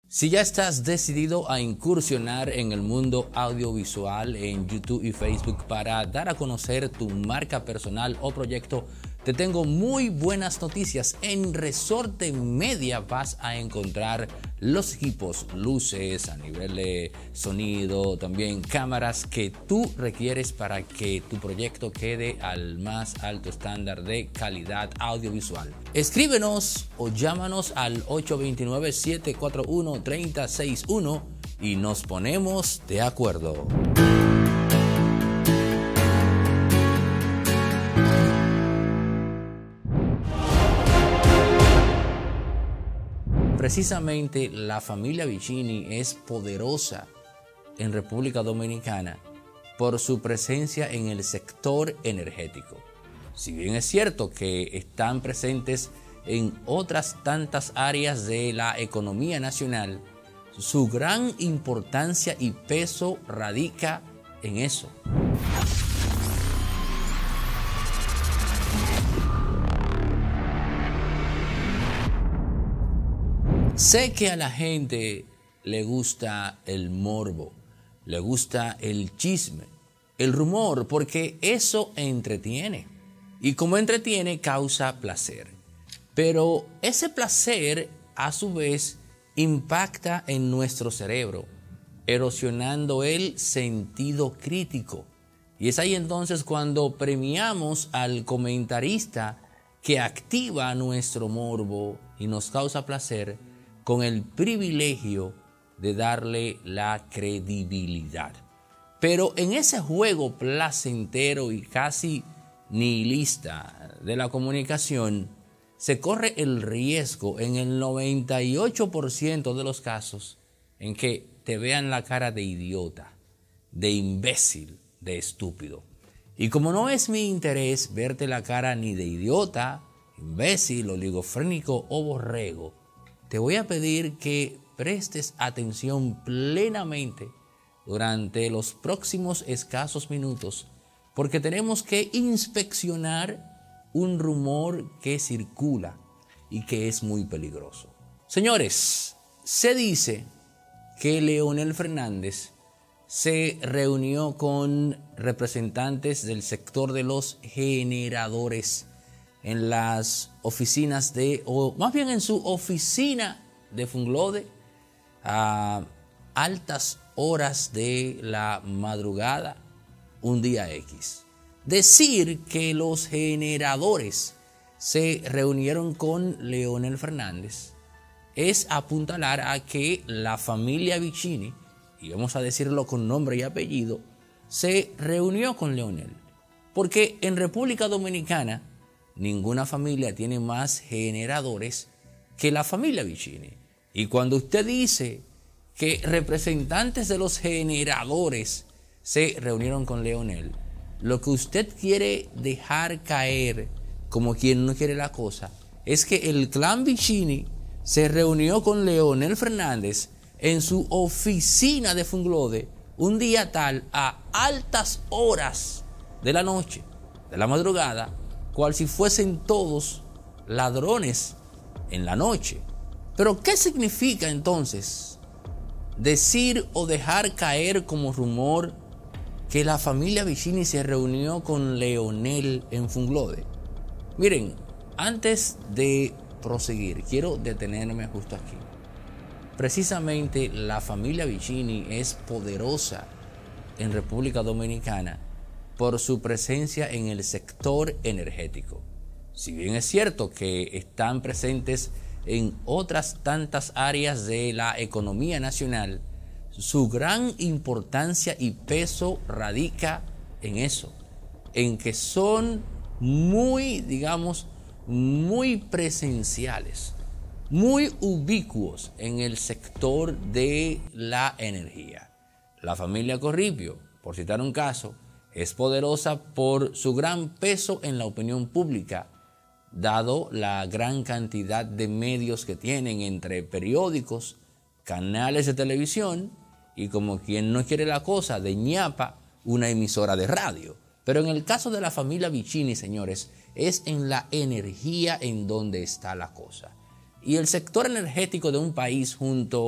Si ya estás decidido a incursionar en el mundo audiovisual en YouTube y Facebook para dar a conocer tu marca personal o proyecto, te tengo muy buenas noticias. En Resorte Media vas a encontrar los equipos, luces a nivel de sonido, también cámaras que tú requieres para que tu proyecto quede al más alto estándar de calidad audiovisual. Escríbenos o llámanos al 829-741-3061 y nos ponemos de acuerdo. Precisamente la familia Vicini es poderosa en República Dominicana por su presencia en el sector energético. Si bien es cierto que están presentes en otras tantas áreas de la economía nacional, su gran importancia y peso radica en eso. Sé que a la gente le gusta el morbo, le gusta el chisme, el rumor, porque eso entretiene. Y como entretiene, causa placer. Pero ese placer, a su vez, impacta en nuestro cerebro, erosionando el sentido crítico. Y es ahí entonces cuando premiamos al comentarista que activa nuestro morbo y nos causa placer, con el privilegio de darle la credibilidad. Pero en ese juego placentero y casi nihilista de la comunicación, se corre el riesgo en el 98% de los casos en que te vean la cara de idiota, de imbécil, de estúpido. Y como no es mi interés verte la cara ni de idiota, imbécil, oligofrénico o borrego, te voy a pedir que prestes atención plenamente durante los próximos escasos minutos, porque tenemos que inspeccionar un rumor que circula y que es muy peligroso. Señores, se dice que Leonel Fernández se reunió con representantes del sector de los generadores en las oficinas o más bien en su oficina de Funglode a altas horas de la madrugada un día X. Decir que los generadores se reunieron con Leonel Fernández es apuntalar a que la familia Vicini, y vamos a decirlo con nombre y apellido, se reunió con Leonel. Porque en República Dominicana ninguna familia tiene más generadores que la familia Vicini. Y cuando usted dice que representantes de los generadores se reunieron con Leonel, lo que usted quiere dejar caer, como quien no quiere la cosa, es que el clan Vicini se reunió con Leonel Fernández en su oficina de Funglode un día tal a altas horas de la noche, de la madrugada, cual si fuesen todos ladrones en la noche. Pero ¿qué significa entonces decir o dejar caer como rumor que la familia Vicini se reunió con Leonel en Funglode? Miren, antes de proseguir, quiero detenerme justo aquí. Precisamente la familia Vicini es poderosa en República Dominicana por su presencia en el sector energético. Si bien es cierto que están presentes en otras tantas áreas de la economía nacional, su gran importancia y peso radica en eso, en que son muy presenciales, muy ubicuos en el sector de la energía. La familia Corripio, por citar un caso, es poderosa por su gran peso en la opinión pública, dado la gran cantidad de medios que tienen entre periódicos, canales de televisión y, como quien no quiere la cosa, de ñapa, una emisora de radio. Pero en el caso de la familia Vicini, señores, es en la energía en donde está la cosa. Y el sector energético de un país, junto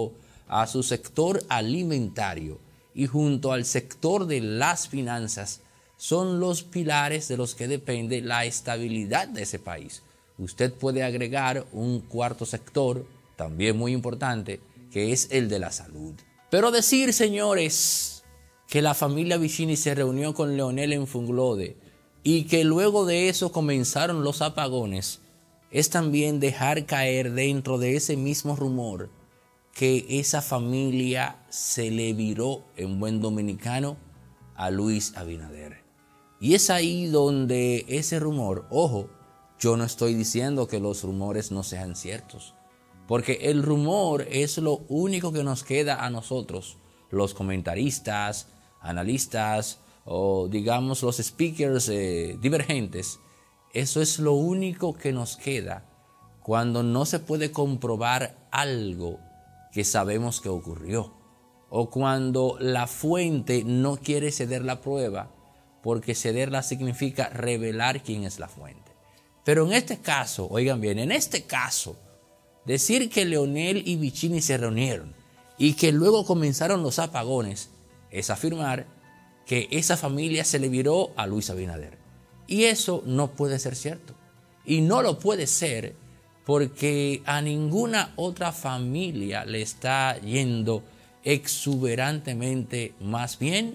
a su sector alimentario y junto al sector de las finanzas son los pilares de los que depende la estabilidad de ese país. Usted puede agregar un cuarto sector, también muy importante, que es el de la salud. Pero decir, señores, que la familia Vicini se reunió con Leonel en Funglode y que luego de eso comenzaron los apagones, es también dejar caer dentro de ese mismo rumor que esa familia se le viró, en buen dominicano, a Luis Abinader. Y es ahí donde ese rumor, ojo, yo no estoy diciendo que los rumores no sean ciertos, porque el rumor es lo único que nos queda a nosotros, los comentaristas, analistas o digamos los speakers divergentes. Eso es lo único que nos queda cuando no se puede comprobar algo que sabemos que ocurrió, o cuando la fuente no quiere ceder la prueba, porque cederla significa revelar quién es la fuente. Pero en este caso, oigan bien, en este caso, decir que Leonel y Vicini se reunieron y que luego comenzaron los apagones es afirmar que esa familia se le viró a Luis Abinader. Y eso no puede ser cierto. Y no lo puede ser porque a ninguna otra familia le está yendo exuberantemente más bien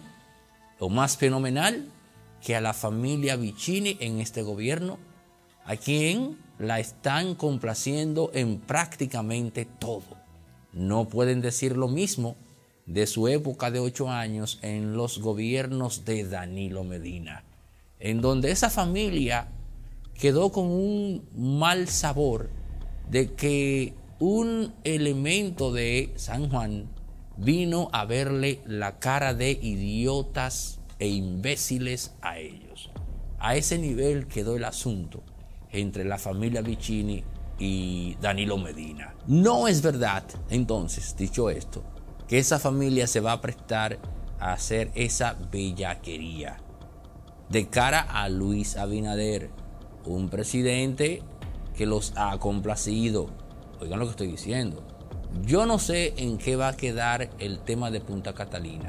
o más fenomenal que a la familia Vicini en este gobierno, a quien la están complaciendo en prácticamente todo. No pueden decir lo mismo de su época de 8 años en los gobiernos de Danilo Medina, en donde esa familia quedó con un mal sabor de que un elemento de San Juan vino a verle la cara de idiotas e imbéciles a ellos. A ese nivel quedó el asunto entre la familia Vicini y Danilo Medina. No es verdad, entonces, dicho esto, que esa familia se va a prestar a hacer esa bellaquería de cara a Luis Abinader, un presidente que los ha complacido. Oigan lo que estoy diciendo. Yo no sé en qué va a quedar el tema de Punta Catalina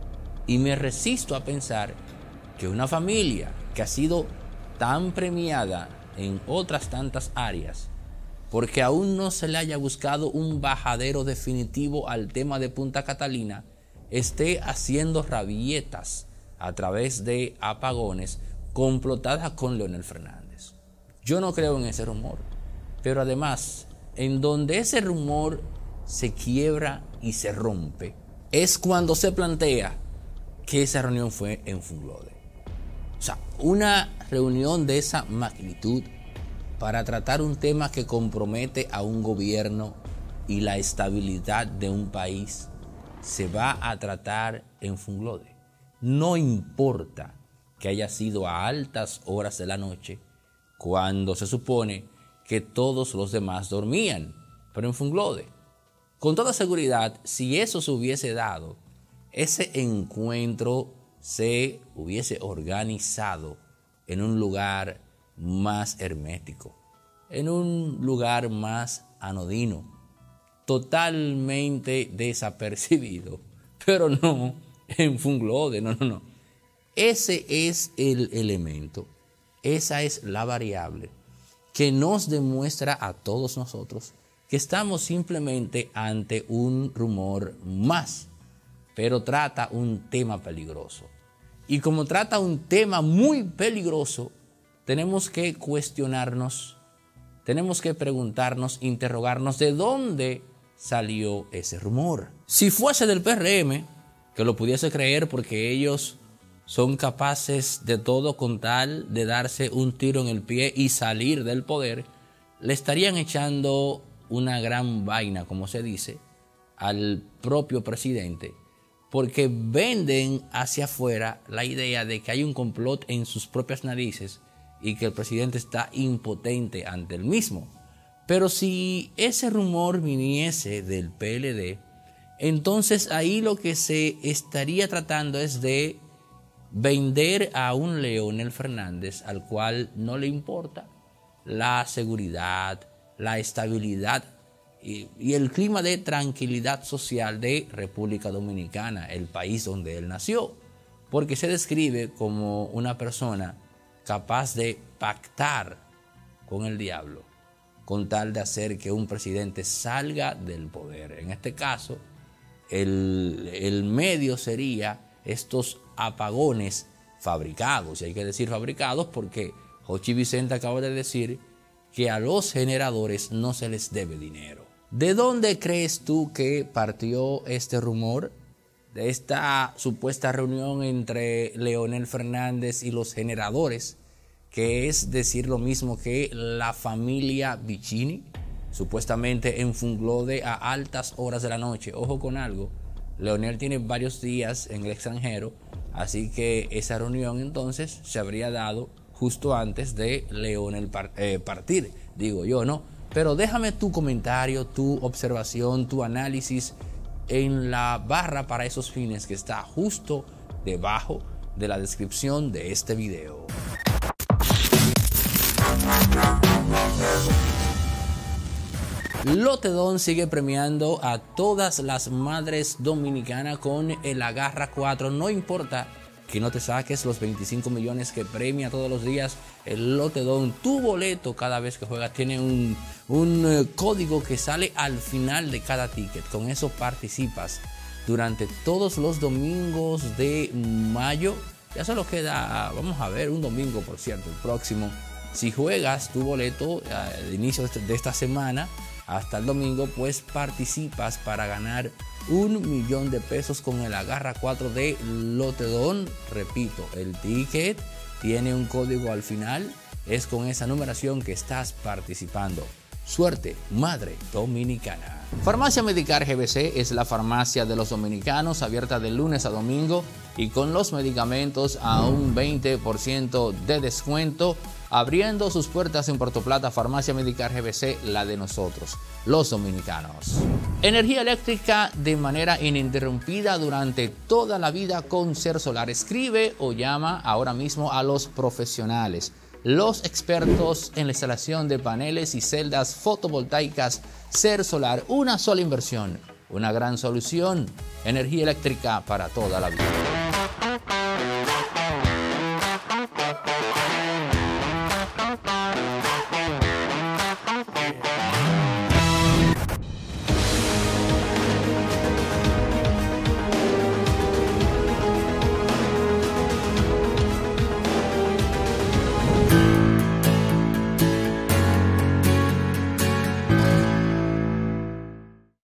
y me resisto a pensar que una familia que ha sido tan premiada en otras tantas áreas, porque aún no se le haya buscado un bajadero definitivo al tema de Punta Catalina, esté haciendo rabietas a través de apagones complotadas con Leonel Fernández. Yo no creo en ese rumor, pero además, en donde ese rumor se quiebra y se rompe, es cuando se plantea que esa reunión fue en Funglode. O sea, una reunión de esa magnitud para tratar un tema que compromete a un gobierno y la estabilidad de un país se va a tratar en Funglode. No importa que haya sido a altas horas de la noche, cuando se supone que todos los demás dormían, pero en Funglode. Con toda seguridad, si eso se hubiese dado, ese encuentro se hubiese organizado en un lugar más hermético, en un lugar más anodino, totalmente desapercibido, pero no en Funglode, no. Ese es el elemento, esa es la variable que nos demuestra a todos nosotros que estamos simplemente ante un rumor más, pero trata un tema peligroso. Y como trata un tema muy peligroso, tenemos que cuestionarnos, tenemos que preguntarnos, interrogarnos de dónde salió ese rumor. Si fuese del PRM, que lo pudiese creer porque ellos son capaces de todo con tal de darse un tiro en el pie y salir del poder, le estarían echando una gran vaina, como se dice, al propio presidente, porque venden hacia afuera la idea de que hay un complot en sus propias narices y que el presidente está impotente ante el mismo. Pero si ese rumor viniese del PLD, entonces ahí lo que se estaría tratando es de vender a un Leonel Fernández al cual no le importa la seguridad, la estabilidad y el clima de tranquilidad social de República Dominicana, el país donde él nació, porque se describe como una persona capaz de pactar con el diablo con tal de hacer que un presidente salga del poder. En este caso, el medio sería estos apagones fabricados, y hay que decir fabricados porque Jochi Vicente acaba de decir que a los generadores no se les debe dinero. ¿De dónde crees tú que partió este rumor? De esta supuesta reunión entre Leonel Fernández y los generadores, que es decir lo mismo que la familia Vicini, supuestamente en Funglode a altas horas de la noche. Ojo con algo, Leonel tiene varios días en el extranjero, así que esa reunión entonces se habría dado justo antes de Leonel partir, digo yo, ¿no? Pero déjame tu comentario, tu observación, tu análisis en la barra para esos fines que está justo debajo de la descripción de este video. Lotedon sigue premiando a todas las madres dominicanas con el Agarra 4. No importa que no te saques los 25 millones que premia todos los días el Lotedon. Tu boleto cada vez que juegas tiene un código que sale al final de cada ticket. Con eso participas durante todos los domingos de mayo. Ya solo queda, vamos a ver, un domingo, por cierto, el próximo. Si juegas tu boleto al inicio de esta semana hasta el domingo, pues participas para ganar 1 millón de pesos con el Agarra 4 de Lotedon. Repito, el ticket tiene un código al final, es con esa numeración que estás participando. Suerte, madre dominicana. Farmacia Medicar GBC es la farmacia de los dominicanos, abierta de lunes a domingo y con los medicamentos a un 20% de descuento. Abriendo sus puertas en Puerto Plata, Farmacia Medicar GBC, la de nosotros, los dominicanos. Energía eléctrica de manera ininterrumpida durante toda la vida con Ser Solar. Escribe o llama ahora mismo a los profesionales, los expertos en la instalación de paneles y celdas fotovoltaicas. Ser Solar, una sola inversión, una gran solución. Energía eléctrica para toda la vida.